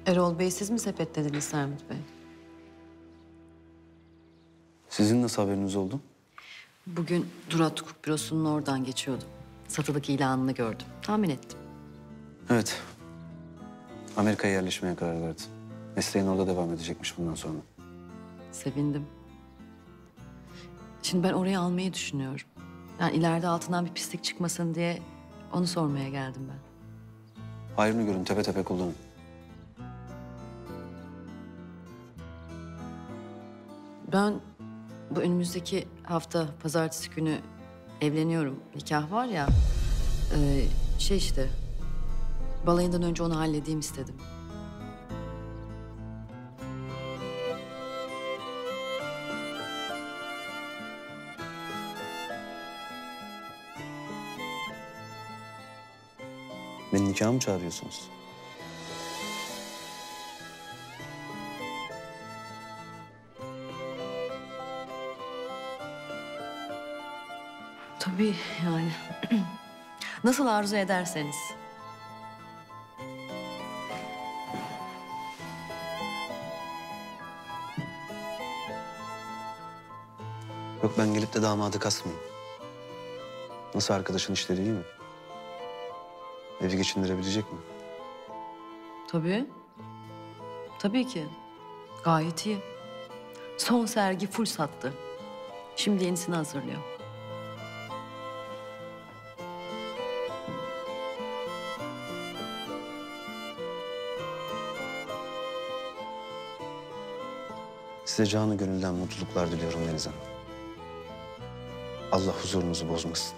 Erol Bey siz mi sepetlediniz Sermet Bey? Sizin nasıl haberiniz oldu? Bugün Durat Hukuk Bürosu'nun oradan geçiyordum. Satılık ilanını gördüm. Tahmin ettim. Evet. Amerika'ya yerleşmeye karar verdi. Mesleğin orada devam edecekmiş bundan sonra. Sevindim. Şimdi ben orayı almayı düşünüyorum. Yani ileride altından bir pislik çıkmasın diye onu sormaya geldim ben. Hayrını görün, tepe tepe kullanın. Ben bu önümüzdeki hafta pazartesi günü evleniyorum. Nikah var ya, işte balayından önce onu halledeyim istedim. Beni nikaha mı çağırıyorsunuz? Tabii yani. Nasıl arzu ederseniz. Yok, ben gelip de damadı kasmayayım. Nasıl, arkadaşın işleri iyi mi? Evi geçindirebilecek mi? Tabii. Tabii ki. Gayet iyi. Son sergi full sattı. Şimdi yenisini hazırlıyor. Size canı gönülden mutluluklar diliyorum Deniz Hanım. Allah huzurunuzu bozmasın.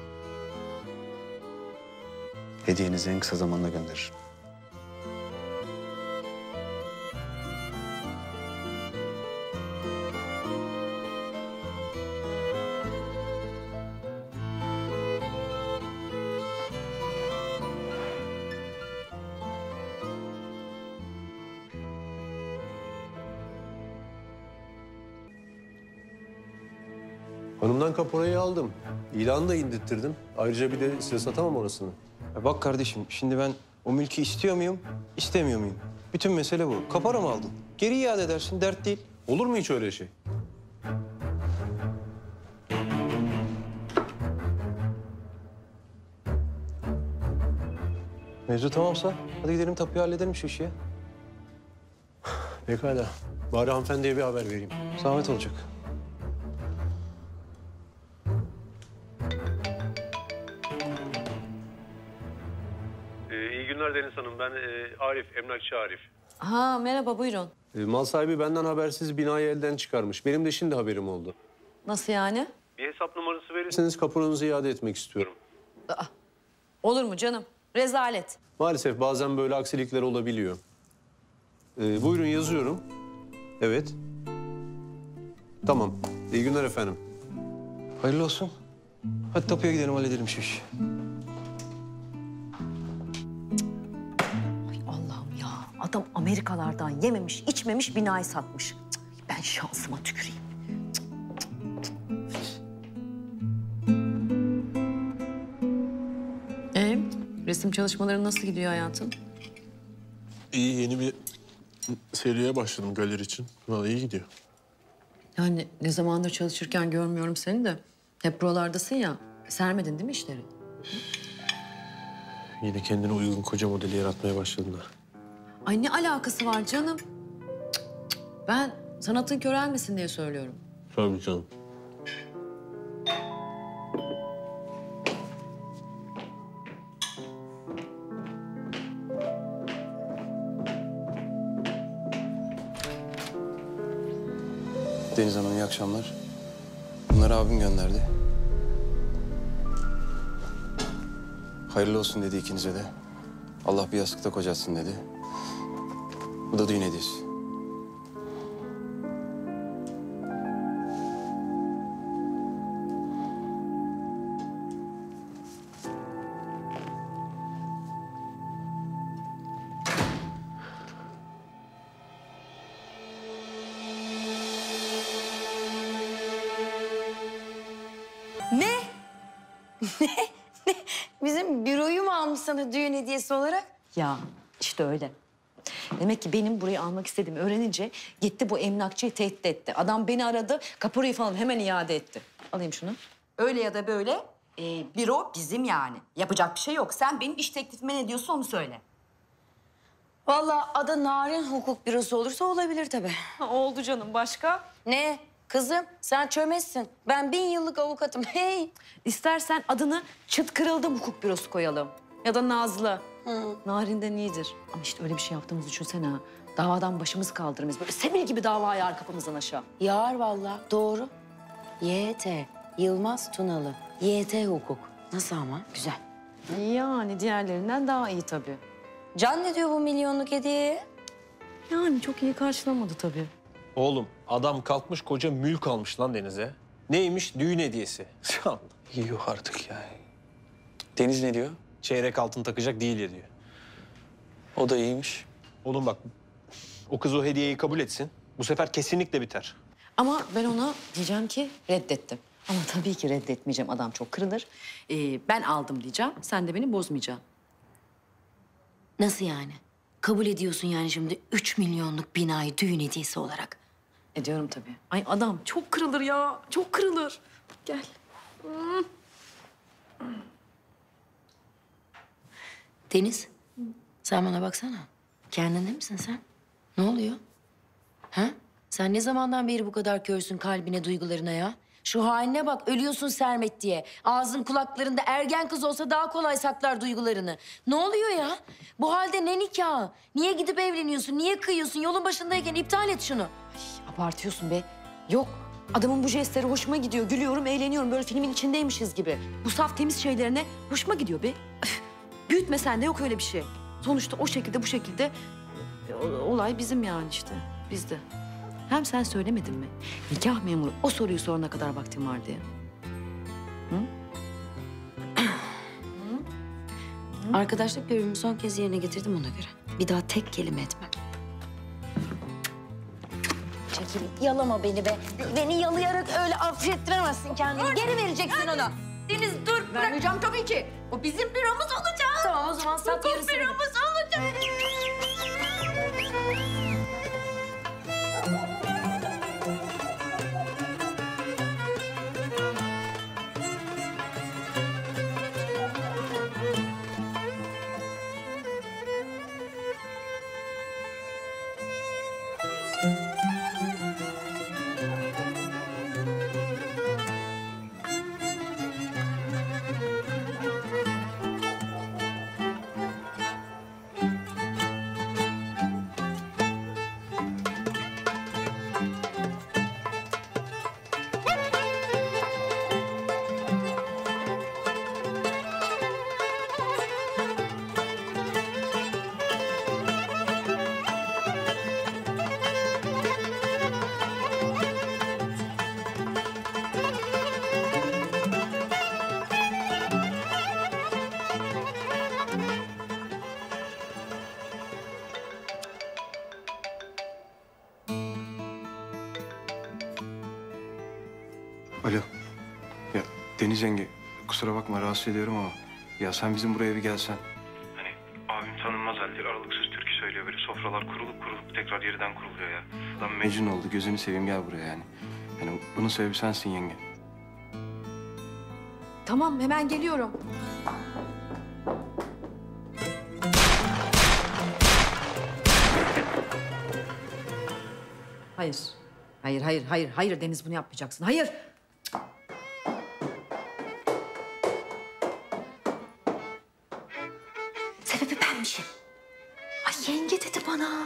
Hediyenizi en kısa zamanda gönderirim. Hanımdan kaporayı aldım. İlanı da indirttirdim. Ayrıca bir de size satamam orasını. Ya bak kardeşim, şimdi ben o mülkü istiyor muyum, istemiyor muyum? Bütün mesele bu. Kapora mı aldın? Geri iade edersin, dert değil. Olur mu hiç öyle şey? Mevzu tamamsa hadi gidelim tapuyu halledelim şu işi ya. Pekala. Bari hanımefendiye bir haber vereyim. Zahmet olacak. İyi günler Deniz Hanım. Ben Arif, emlakçı Arif. Ha merhaba buyurun. Mal sahibi benden habersiz binayı elden çıkarmış. Benim de şimdi haberim oldu. Nasıl yani? Bir hesap numarası verirseniz kaporanızı iade etmek istiyorum. Olur mu canım? Rezalet. Maalesef bazen böyle aksilikler olabiliyor. Buyurun yazıyorum. Evet. Tamam. İyi günler efendim. Hayırlı olsun. Hadi tapuya gidelim, halledelim şu işi. Ay Allah'ım ya. Adam Amerikalardan yememiş, içmemiş binayı satmış. Cık, ben şansıma tüküreyim. Resim çalışmaları nasıl gidiyor hayatım? İyi, yeni bir seriye başladım galeri için. Vallahi iyi gidiyor. Yani ne zamandır çalışırken görmüyorum seni de. Hep buralardasın ya. Sermedin değil mi işleri? Yine kendine uygun koca modeli yaratmaya başladılar. Ay ne alakası var canım? Cık, cık. Ben sanatın körelmesin diye söylüyorum. Tabii canım. Deniz Hanım iyi akşamlar. Bunları abim gönderdi. Hayırlı olsun dedi ikinize de. Allah bir yastıkta kocatsın dedi. Bu da düğün hediyesi. Ne? Bizim büroyu mu almış sana düğün hediyesi olarak? Ya işte öyle. Demek ki benim burayı almak istediğimi öğrenince gitti bu emlakçıyı tehdit etti. Adam beni aradı, kaporayı falan hemen iade etti. Alayım şunu. Öyle ya da böyle büro bizim yani. Yapacak bir şey yok. Sen benim iş teklifime ne diyorsun onu söyle. Vallahi adı Narin Hukuk Bürosu olursa olabilir tabii. Oldu canım, başka? Ne? Kızım sen çömezsin. Ben 1000 yıllık avukatım. Hey! İstersen adını Çıt Kırıldım Hukuk Bürosu koyalım. Ya da Nazlı. Narin'den iyidir. Ama işte öyle bir şey yaptığımızı düşünsene ha. Davadan başımızı kaldırırız. Böyle Semil gibi dava yağar kapımızdan aşağı. Yağar vallahi. Doğru. YT. Yılmaz Tunalı. YT Hukuk. Nasıl ama? Güzel. Yani diğerlerinden daha iyi tabii. Can ne diyor bu milyonluk hediyeye? Yani çok iyi karşılamadı tabii. Oğlum adam kalkmış koca mülk almış lan Deniz'e. Neymiş? Düğün hediyesi. Yuh artık ya. Deniz ne diyor? Çeyrek altın takacak değil ya diyor. O da iyiymiş. Oğlum bak o kız o hediyeyi kabul etsin. Bu sefer kesinlikle biter. Ama ben ona diyeceğim ki reddettim. Ama tabii ki reddetmeyeceğim. Adam çok kırılır. Ben aldım diyeceğim. Sen de beni bozmayacaksın. Nasıl yani? Kabul ediyorsun yani şimdi 3 milyonluk binayı düğün hediyesi olarak. Ediyorum tabii. Ay adam çok kırılır ya. Çok kırılır. Gel. Deniz, sen bana baksana. Kendinde misin sen? Ne oluyor? Ha? Sen ne zamandan beri bu kadar körsün kalbine, duygularına ya? Şu haline bak, ölüyorsun Sermet diye. Ağzın kulaklarında ergen kız olsa daha kolay saklar duygularını. Ne oluyor ya? Bu halde ne nikahı? Niye gidip evleniyorsun? Niye kıyıyorsun? Yolun başındayken iptal et şunu. Abartıyorsun be. Yok. Adamın bu jestleri hoşuma gidiyor. Gülüyorum, eğleniyorum. Böyle filmin içindeymişiz gibi. Bu saf temiz şeylerine hoşuma gidiyor be. Büyütmesen de yok öyle bir şey. Sonuçta o şekilde bu şekilde olay bizim yani işte. Bizde. Hem sen söylemedin mi? Nikah memuru o soruyu sorana kadar vaktim var diye. Arkadaşlık görevimi son kez yerine getirdim ona göre. Bir daha tek kelime etmem. Çekil, yalama beni be. Beni yalayarak öyle affettiremezsin kendini. Geri vereceksin onu. Deniz dur. Vermeyeceğim tabii ki. O bizim büromuz olacak. Tamam o zaman sat yarısını. Büromuz olacak. Alo. Ya Deniz yenge, kusura bakma rahatsız ediyorum ama... ...ya sen bizim buraya bir gelsen. Hani abim tanınmaz halde aralıksız türkü söylüyor. Böyle sofralar kurulup tekrar yeniden kuruluyor ya. Adam mecnun oldu, gözünü seveyim gel buraya yani. Yani bunun sebebi sensin yenge. Tamam, hemen geliyorum. Hayır. Hayır Deniz bunu yapmayacaksın. Hayır. Sebebi benmişim. Ay yenge dedi bana.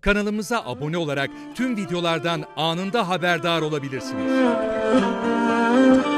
Kanalımıza abone olarak tüm videolardan anında haberdar olabilirsiniz.